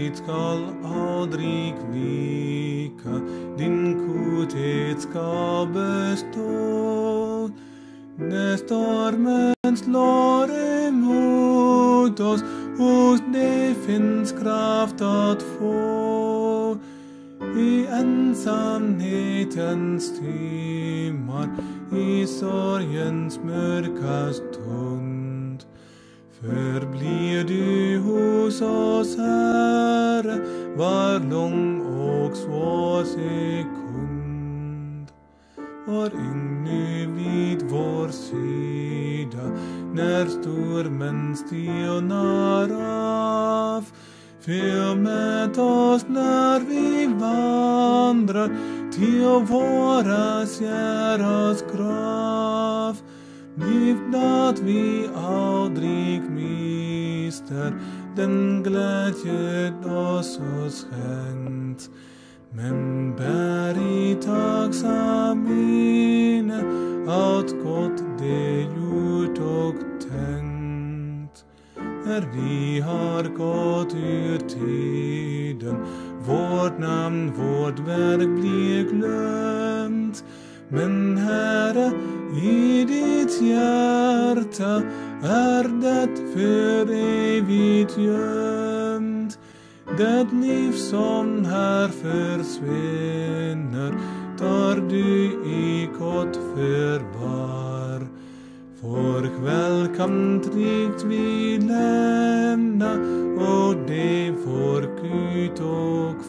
skall aldrig vika, din godhet ska bestå. När stormen slår emot oss, hos dig finns kraft att få. I ensamhetens timmar, i sorgens mörka stund, förblir du hos oss, Herre, var lång och svår sekund. Var ännu vid vår sida, när stormen stilnar av. Fyll med oss när vi vandrar till våra käras grav. Giv att vi aldrig mister den glädje oss skänkt, men bär i tacksam minne allt gott det gjort och tänkt. När vi har gått ur tiden, vårt namn, vårt verk blir glömt. Men Herre, i ditt hjärta är det för evigt gömt. Det liv som här försvinner tar du i gott förvar. Vår kväll kan tryggt vi lämna, och det får Gud och